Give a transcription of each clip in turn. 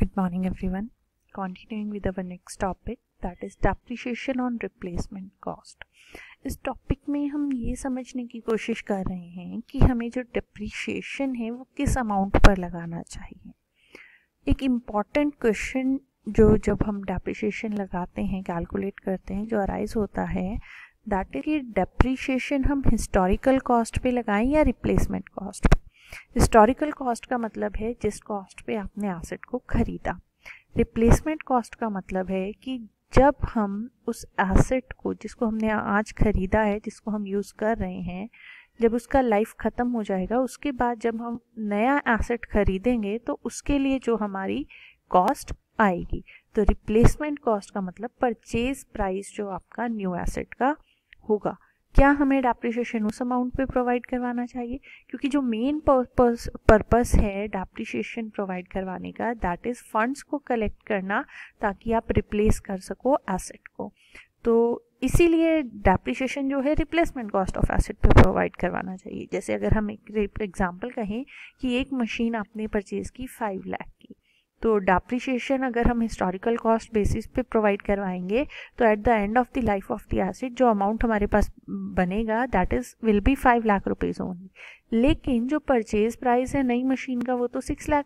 Good morning everyone. Continuing with our next topic, that is depreciation on replacement cost. इस topic में हम ये समझने की कोशिश कर रहे हैं कि हमें जो डिप्रिशिएशन है वो किस अमाउंट पर लगाना चाहिए। एक इम्पॉर्टेंट क्वेश्चन जो जब हम डिप्रिशिएशन लगाते हैं, कैलकुलेट करते हैं, जो अराइज होता है दैट इज कि डिप्रिशिएशन हम हिस्टोरिकल कॉस्ट पे लगाएं या रिप्लेसमेंट कॉस्ट पे। हिस्टोरिकल कॉस्ट का मतलब है जिस कॉस्ट पे आपने एसेट को खरीदा। रिप्लेसमेंट कॉस्ट का मतलब है कि जब हम उस एसेट को जिसको हमने आज खरीदा है, जिसको हम यूज़ कर रहे हैं, जब उसका लाइफ ख़त्म हो जाएगा, उसके बाद जब हम नया एसेट खरीदेंगे तो उसके लिए जो हमारी कॉस्ट आएगी। तो रिप्लेसमेंट कॉस्ट का मतलब परचेज प्राइस जो आपका न्यू एसेट का होगा। क्या हमें डेप्रिसिएशन उस अमाउंट पे प्रोवाइड करवाना चाहिए? क्योंकि जो मेन पर्पस है डेप्रिसिएशन प्रोवाइड करवाने का, दैट इज़ फंड्स को कलेक्ट करना ताकि आप रिप्लेस कर सको एसेट को। तो इसीलिए डेप्रिसिएशन जो है रिप्लेसमेंट कॉस्ट ऑफ एसेट पे प्रोवाइड करवाना चाहिए। जैसे अगर हम एक एग्जांपल कहें कि एक मशीन आपने परचेज की 5 लाख की, तो डेप्रिसिएशन अगर हम हिस्टोरिकल कॉस्ट बेसिस पे प्रोवाइड करवाएंगे तो at the end of the life of the asset जो अमाउंट हमारे पास बनेगा that is will be 5 lakh rupees only. लेकिन जो परचेज प्राइस है नई मशीन का वो तो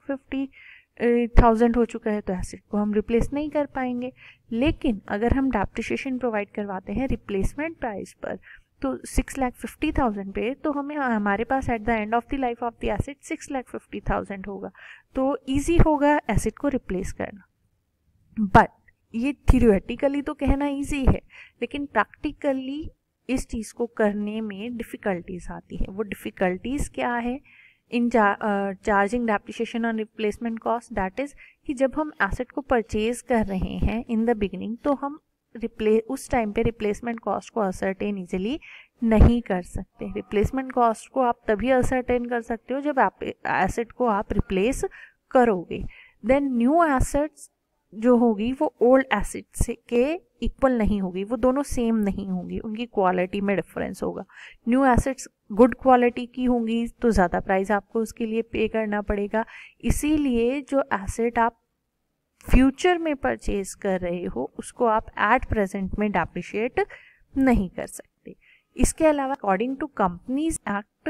6,50,000 हो चुका है, तो एसेट को हम रिप्लेस नहीं कर पाएंगे। लेकिन अगर हम डेप्रिसिएशन प्रोवाइड करवाते हैं रिप्लेसमेंट प्राइस पर तो 6,50,000 पे, तो हमें हमारे पास at the end of the life of the asset 6,50,000 होगा, तो इजी होगा एसेट को रिप्लेस करना। बट ये थियोरेटिकली तो कहना इजी है, लेकिन प्रैक्टिकली इस चीज़ को करने में डिफ़िकल्टीज आती है। वो डिफ़िकल्टीज क्या है in charging depreciation on replacement cost? That is कि जब हम एसेट को परचेज कर रहे हैं इन द बिगिनिंग, तो हम उस टाइम पे रिप्लेसमेंट कॉस्ट को असर्टेन इजीली नहीं कर सकते। रिप्लेसमेंट कॉस्ट को आप तभी असर्टेन कर सकते हो जब आप एसेट को आप रिप्लेस करोगे। देन न्यू एसेट्स जो होगी वो ओल्ड एसेट्स के इक्वल नहीं होगी, वो दोनों सेम नहीं होंगी, उनकी क्वालिटी में डिफरेंस होगा। न्यू एसेट्स गुड क्वालिटी की होंगी तो ज़्यादा प्राइस आपको उसके लिए पे करना पड़ेगा। इसीलिए जो एसेट आप फ्यूचर में परचेज कर रहे हो उसको आप एट प्रेजेंट में डेप्रिशिएट नहीं कर सकते। इसके अलावा अकॉर्डिंग टू कंपनीज एक्ट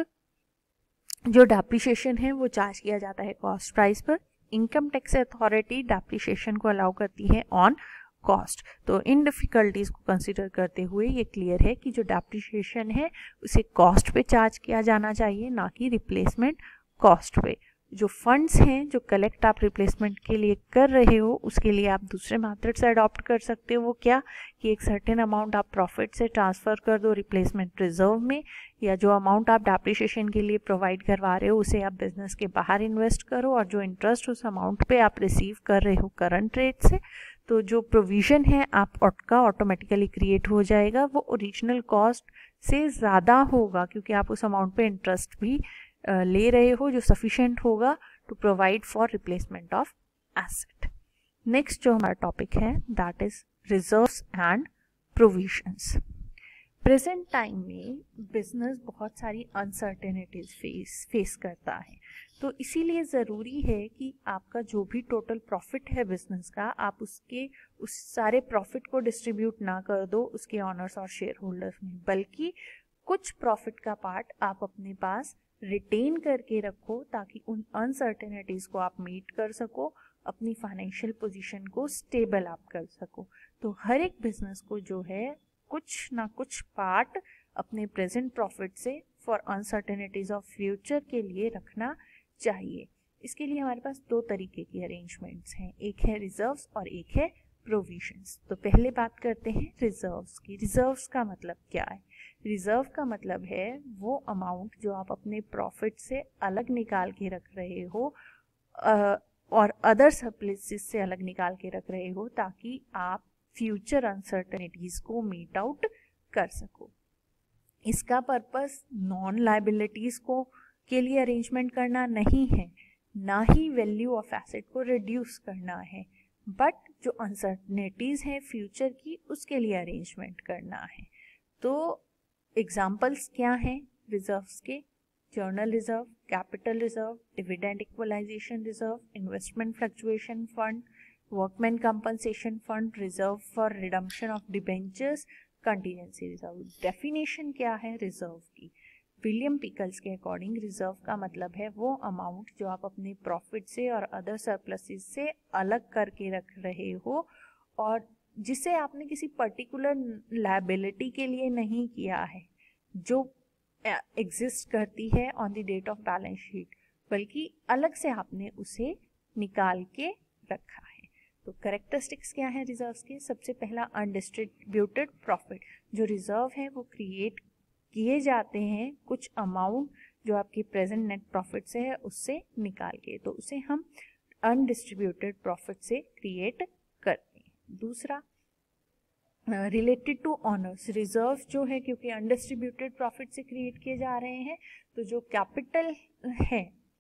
जो डेप्रिशिएशन है वो चार्ज किया जाता है कॉस्ट प्राइस पर। इनकम टैक्स अथॉरिटी डेप्रिशिएशन को अलाउ करती है ऑन कॉस्ट। तो इन डिफिकल्टीज को कंसिडर करते हुए ये क्लियर है कि जो डेप्रिशिएशन है उसे कॉस्ट पे चार्ज किया जाना चाहिए, ना कि रिप्लेसमेंट कॉस्ट पे। जो फंड्स हैं जो कलेक्ट आप रिप्लेसमेंट के लिए कर रहे हो उसके लिए आप दूसरे मेथड से अडॉप्ट कर सकते हो। वो क्या कि एक सर्टेन अमाउंट आप प्रॉफिट से ट्रांसफ़र कर दो रिप्लेसमेंट रिजर्व में, या जो अमाउंट आप डेप्रिसिएशन के लिए प्रोवाइड करवा रहे हो उसे आप बिजनेस के बाहर इन्वेस्ट करो, और जो इंटरेस्ट उस अमाउंट पे आप रिसीव कर रहे हो करंट रेट से, तो जो प्रोविज़न है आपका ऑटोमेटिकली क्रिएट हो जाएगा। वो ओरिजिनल कॉस्ट से ज़्यादा होगा क्योंकि आप उस अमाउंट पे इंटरेस्ट भी ले रहे हो जो सफिशिएंट होगा to provide for replacement of asset. Next जो हमारा टॉपिक है that is reserves and provisions. Present time में बिजनेस बहुत सारी अनसर्टेनिटीज फेस करता है, तो इसीलिए ज़रूरी है कि आपका जो भी टोटल प्रॉफिट है बिजनेस का, आप उस सारे प्रॉफिट को डिस्ट्रीब्यूट ना कर दो उसके ऑनर्स और शेयर होल्डर्स में, बल्कि कुछ प्रॉफिट का पार्ट आप अपने पास रिटेन करके रखो ताकि उन अनसर्टेनिटीज़ को आप मीट कर सको, अपनी फाइनेंशियल पोजीशन को स्टेबल आप कर सको। तो हर एक बिजनेस को जो है कुछ ना कुछ पार्ट अपने प्रेजेंट प्रॉफिट से फॉर अनसर्टेनिटीज़ ऑफ फ्यूचर के लिए रखना चाहिए। इसके लिए हमारे पास दो तरीके की अरेंजमेंट्स हैं, एक है रिजर्व्स और एक है प्रोविजंस। तो पहले बात करते हैं रिजर्व्स की। रिजर्व्स का मतलब क्या है? रिजर्व का मतलब है वो अमाउंट जो आप अपने प्रॉफिट से अलग निकाल के रख रहे हो और अदर सरप्लसेस से अलग निकाल के रख रहे हो ताकि आप फ्यूचर अनसर्टेनिटीज़ को मीट आउट कर सको। इसका पर्पस नॉन लायबिलिटीज़ को के लिए अरेंजमेंट करना नहीं है, ना ही वैल्यू ऑफ एसेट को रिड्यूस करना है, बट जो अनसर्टेनिटीज़ हैं फ्यूचर की उसके लिए अरेंजमेंट करना है। तो एग्जाम्पल्स क्या हैं रिजर्व्स के? General reserve, capital reserve, dividend equalisation reserve, investment fluctuation fund, workman compensation fund, reserve for redemption of debentures, contingency reserve. Definition क्या है रिजर्व की? विलियम पिकल्स के अकॉर्डिंग रिजर्व का मतलब है वो अमाउंट जो आप अपने प्रॉफिट से और अदर सरप्लसेस से अलग करके रख रहे हो और जिसे आपने किसी पर्टिकुलर लायबिलिटी के लिए नहीं किया है जो एग्जिस्ट करती है on the date of balance sheet, बल्कि अलग से आपने उसे निकाल के रखा है। तो कैरेक्टरिस्टिक्स क्या है रिजर्व्स के? सबसे पहला अनडिस्ट्रीब्यूटेड प्रॉफिट। जो रिजर्व है वो क्रिएट किए जाते हैं कुछ अमाउंट जो आपकी प्रेजेंट नेट प्रॉफिट से है उससे निकाल के, तो उसे हम अनडिस्ट्रीब्यूटेड प्रॉफिट से क्रिएट करते हैं। दूसरा रिलेटेड टू ऑनर्स। रिजर्व जो है क्योंकि अनडिस्ट्रीब्यूटेड प्रॉफिट से क्रिएट किए जा रहे हैं तो जो कैपिटल है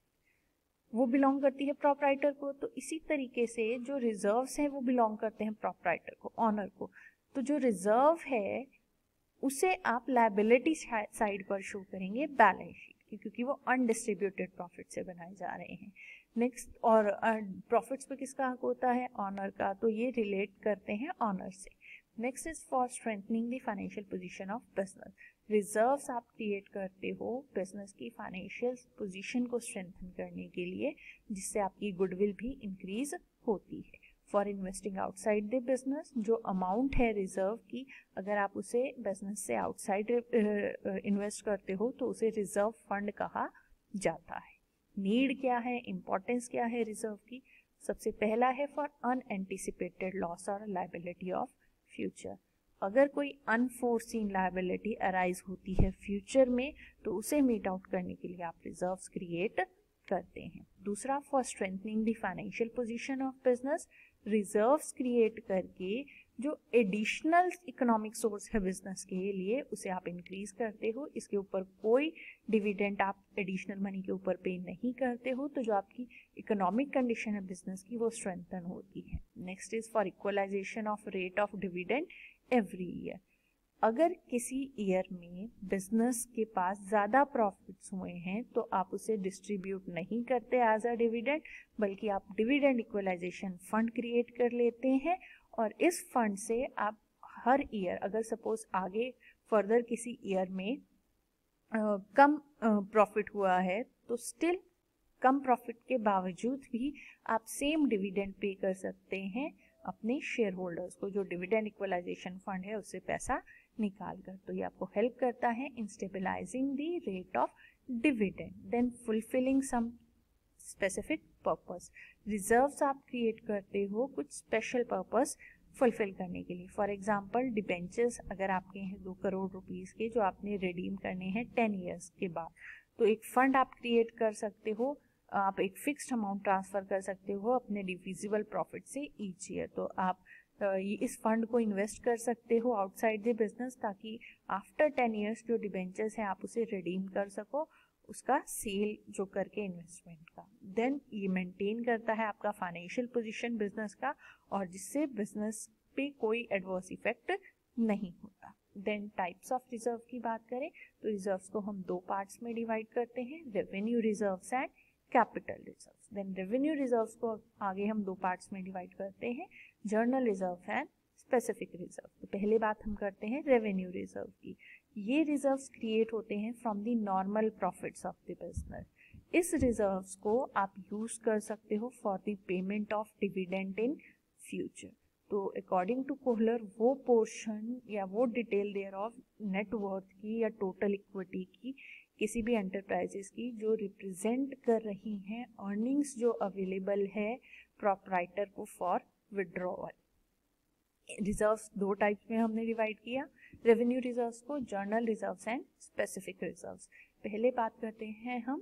वो बिलोंग करती है प्रोप्राइटर को, तो इसी तरीके से जो रिजर्व्स हैं वो बिलोंग करते हैं प्रोप्राइटर को, ऑनर को। तो जो रिजर्व है उसे आप लायबिलिटी साइड पर शो करेंगे बैलेंस शीट की, क्योंकि वो अनडिस्ट्रीब्यूटेड प्रॉफिट से बनाए जा रहे हैं। नेक्स्ट, और प्रॉफिट्स पे किसका हक होता है? ऑनर का, तो ये रिलेट करते हैं ऑनर से। Next is for strengthening the financial position of business. Reserves आप क्रिएट करते हो बिजनेस की फाइनेंशियल पोजीशन को स्ट्रेंथन करने के लिए, जिससे आपकी गुडविल भी इंक्रीज होती है। For investing outside the business, जो अमाउंट है रिजर्व की, अगर आप उसे बिजनेस से आउटसाइड इन्वेस्ट करते हो तो उसे रिजर्व फंड कहा जाता है। नीड क्या है, इंपॉर्टेंस क्या है रिजर्व की? सबसे पहला है फॉर अनएंटिसिपेटेड लॉस और लायबिलिटी ऑफ फ्यूचर। अगर कोई अनफोर्सीन लायबिलिटी अराइज होती है फ्यूचर में तो उसे मीट आउट करने के लिए आप रिजर्व्स क्रिएट करते हैं। दूसरा, for strengthening the financial position of business. Reserves create करके जो एडिशनल इकोनॉमिक सोर्स है बिजनेस के लिए उसे आप इंक्रीज करते हो। इसके ऊपर कोई डिविडेंड आप एडिशनल मनी के ऊपर पे नहीं करते हो, तो जो आपकी इकोनॉमिक कंडीशन है बिजनेस की वो स्ट्रेंथन होती है। Next is for equalisation of rate of dividend every year. अगर किसी ईयर में बिजनेस के पास ज़्यादा प्रॉफिट्स हुए हैं तो आप उसे डिस्ट्रीब्यूट नहीं करते एज अ डिविडेंड, बल्कि आप डिविडेंड इक्वलाइजेशन फंड क्रिएट कर लेते हैं और इस फंड से आप हर ईयर, अगर सपोज आगे फर्दर किसी ईयर में कम प्रॉफिट हुआ है तो स्टिल कम प्रॉफिट के बावजूद भी आप सेम डिविडेंड पे कर सकते हैं अपने शेयर होल्डर्स को, जो डिविडेंड इक्वलाइजेशन फंड है उससे पैसा निकाल कर। तो ये आपको हेल्प करता है in stabilising the rate of dividend. Then fulfilling some specific purpose. Reserves आप क्रिएट करते हो कुछ स्पेशल पर्पस फुलफिल करने के लिए। फॉर एग्जाम्पल, डिबेंचर्स अगर आपके हैं 2 करोड़ रुपीस के जो आपने रिडीम करने हैं 10 ईयर्स के बाद, तो एक फंड आप क्रिएट कर सकते हो। आप एक फिक्स्ड अमाउंट ट्रांसफर कर सकते हो अपने डिविजिबल प्रॉफिट से ईच ईयर। तो आप इस फंड को इन्वेस्ट कर सकते हो आउटसाइड द बिजनेस, ताकि आफ्टर 10 ईयर्स जो डिबेंचर्स हैं आप उसे रिडीम कर सको, उसका सेल जो करके इन्वेस्टमेंट का। देन ये मेंटेन करता है आपका फाइनेंशियल पोजीशन बिजनेस का, और जिससे बिजनेस पे कोई एडवर्स इफेक्ट नहीं होता। देन टाइप्स ऑफ रिजर्व की बात करें तो रिजर्व्स को हम 2 पार्ट्स में डिवाइड करते हैं, revenue reserves and capital reserves. Then revenue reserves को आगे हम 2 पार्ट्स में डिवाइड करते हैं, general reserve and specific reserve. तो पहले बात हम करते हैं रेवेन्यू रिजर्व की। ये रिजर्व्स क्रिएट होते हैं from the normal profits of the business. इस रिजर्व्स को आप यूज कर सकते हो for the payment of dividend in future. तो अकॉर्डिंग टू कोहलर वो पोर्शन या वो डिटेल देयर ऑफ नेटवर्थ की या टोटल इक्विटी की किसी भी एंटरप्राइजेस की जो रिप्रेजेंट कर रही हैं अर्निंग्स जो अवेलेबल है प्रोप्राइटर को फॉर विड्रॉवल। रिजर्व्स 2 टाइप्स में हमने डिवाइड किया रेवेन्यू रिजर्व्स को, general reserves and specific reserves. पहले बात करते हैं हम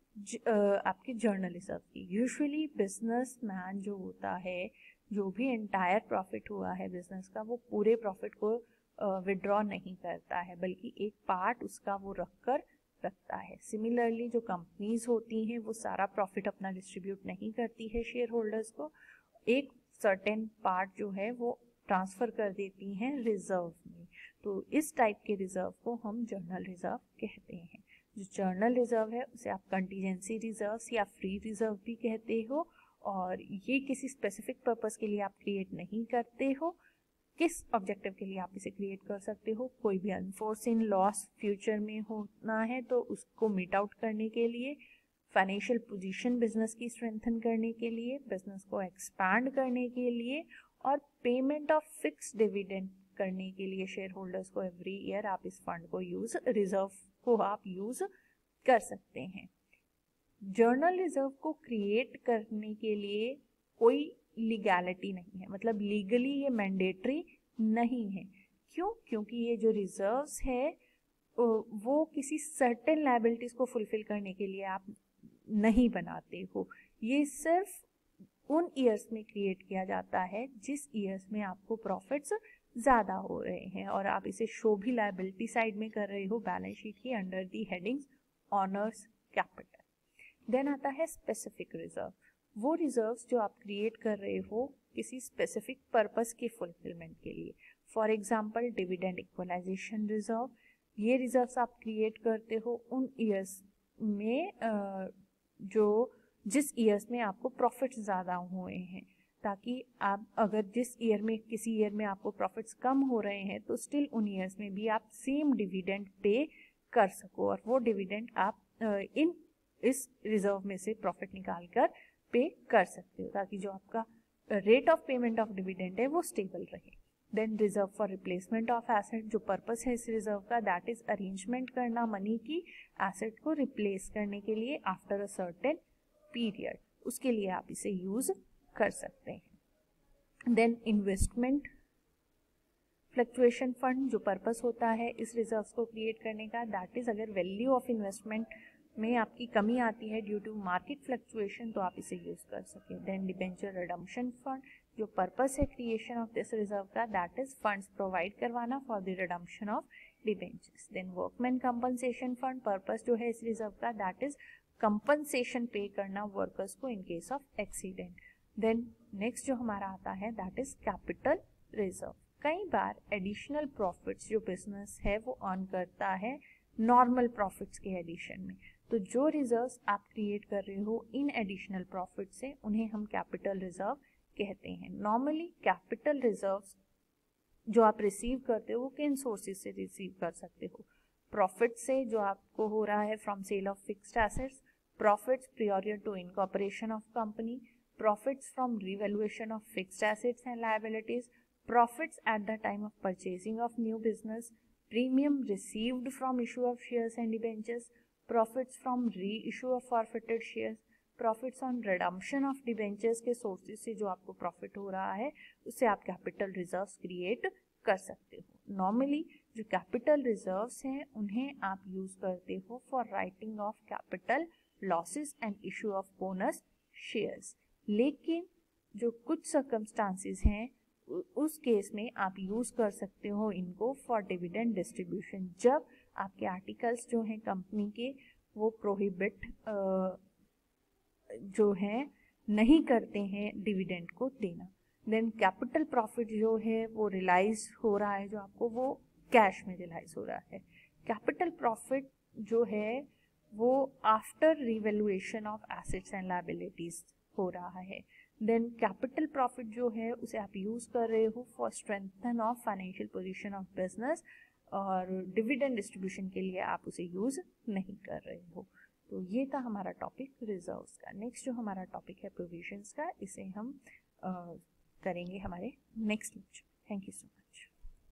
आपके जर्नल रिजर्व की। यूजुअली बिजनेसमैन जो होता है, जो भी एंटायर प्रॉफिट हुआ है बिजनेस का, वो पूरे प्रॉफिट को विड्रॉ नहीं करता है, बल्कि एक पार्ट उसका वो रखता है। सिमिलरली जो कंपनीज होती हैं वो सारा प्रॉफिट अपना डिस्ट्रीब्यूट नहीं करती है शेयर होल्डर्स को, एक सर्टेन पार्ट जो है वो ट्रांसफर कर देती हैं रिजर्व में। तो इस टाइप के रिजर्व को हम जर्नल रिजर्व कहते हैं। जो जर्नल रिजर्व है उसे आप कंटीजेंसी रिजर्व्स या फ्री रिजर्व भी कहते हो, और ये किसी स्पेसिफिक पर्पस के लिए आप क्रिएट नहीं करते हो। किस ऑब्जेक्टिव के लिए आप इसे क्रिएट कर सकते हो? कोई भी अनफोर्सिन लॉस फ्यूचर में होना है तो उसको मीट आउट करने के लिए, फाइनेंशियल पोजीशन बिजनेस की स्ट्रेंथन करने के लिए, बिजनेस को एक्सपैंड करने के लिए, और पेमेंट ऑफ फिक्स डिविडेंड करने के लिए शेयर होल्डर्स को एवरी ईयर आप इस फंड को रिजर्व को आप यूज कर सकते हैं। जर्नल रिजर्व को क्रिएट करने के लिए कोई लीगैलिटी नहीं है, मतलब लीगली ये मैंडेटरी नहीं है। क्यों? क्योंकि ये जो रिजर्व्स है वो किसी सर्टेन लायबिलिटीज को फुलफिल करने के लिए आप नहीं बनाते हो। ये सिर्फ उन ईयर्स में क्रिएट किया जाता है जिस ईयर्स में आपको प्रॉफिट्स ज़्यादा हो रहे हैं, और आप इसे शो भी लायबिलिटी साइड में कर रहे हो बैलेंस शीट की under the headings owners capital. Then आता है स्पेसिफिक रिजर्व। वो रिजर्व्स जो आप क्रिएट कर रहे हो किसी स्पेसिफिक पर्पस के फुलफिलमेंट के लिए। For example dividend equalisation reserve. ये रिजर्व्स आप क्रिएट करते हो उन ईयर्स में जिस ईयर्स में आपको प्रॉफिट्स ज़्यादा हुए हैं, ताकि आप अगर जिस ईयर में किसी ईयर में आपको प्रॉफिट्स कम हो रहे हैं तो स्टिल उन ईयर्स में भी आप सेम डिविडेंड पे कर सको, और वो डिविडेंड आप इस रिजर्व में से प्रॉफिट निकाल कर पे कर सकते हो, ताकि जो आपका rate of payment of dividend है वो स्टेबल रहे। Then reserve for replacement of asset. जो पर्पस है इस रिजर्व का, दैट इज अरेंजमेंट करना मनी की एसेट को रिप्लेस करने के लिए आफ्टर अ सर्टेन पीरियड, उसके लिए आप इसे यूज कर सकते हैं। Then investment fluctuation fund. जो पर्पस होता है इस रिजर्व्स को क्रिएट करने का, दैट इज अगर वैल्यू ऑफ इन्वेस्टमेंट में आपकी कमी आती है ड्यू टू मार्केट फ्लक्चुएशन तो आप इसे यूज कर सकें। Then debenture redemption fund. जो पर्पस है क्रिएशन ऑफ दिस रिजर्व का, दैट इज फंड्स प्रोवाइड करवाना for the redemption of debentures. Then workman compensation fund. Purpose जो है इस रिजर्व का, दैट इज कंपनसेशन पे करना वर्कर्स को in case of accident. Then next जो हमारा आता है दैट इज कैपिटल रिजर्व। कई बार एडिशनल प्रॉफिट्स जो बिजनेस है वो अर्न करता है नॉर्मल प्रॉफिट्स के एडिशन में, तो जो रिजर्व्स आप क्रिएट कर रहे हो इन एडिशनल प्रॉफिट से उन्हें हम कैपिटल रिजर्व कहते हैं। नॉर्मली कैपिटल रिजर्व्स जो आप रिसीव करते हो वो किन सोर्सेज से रिसीव कर सकते हो? प्रॉफिट से जो आपको हो रहा है from sale of fixed assets, profits prior to incorporation of company, profits from revaluation of fixed assets and liabilities, profits at the time of purchasing of new business, premium received from issue of shares and debentures, profits from reissue of forfeited shares, profits on redemption of debentures के sources से जो आपको profit हो रहा है उससे आप capital reserves create कर सकते हो। Normally जो capital reserves हैं उन्हें आप use करते हो for writing of capital losses and issue of bonus shares, लेकिन जो कुछ सर्कमस्टांसिस हैं उस केस में आप यूज कर सकते हो इनको फॉर डिविडेंड डिस्ट्रीब्यूशन, जब आपके आर्टिकल्स जो हैं कंपनी के वो प्रोहिबिट जो हैं नहीं करते हैं डिविडेंड को देना। देन कैपिटल प्रॉफिट जो है वो रियलाइज हो रहा है, जो आपको वो कैश में रियलाइज हो रहा है। कैपिटल प्रॉफिट जो है वो after revaluation of assets and liabilities हो रहा है। देन कैपिटल प्रॉफिट जो है उसे आप यूज कर रहे हो for strengthen of financial position of business, और डिविडेंड डिस्ट्रीब्यूशन के लिए आप उसे यूज नहीं कर रहे हो। तो ये था हमारा टॉपिक रिजर्व्स का। नेक्स्ट जो हमारा टॉपिक है प्रोविजंस का, इसे हम करेंगे हमारे next lecture. Thank you so much.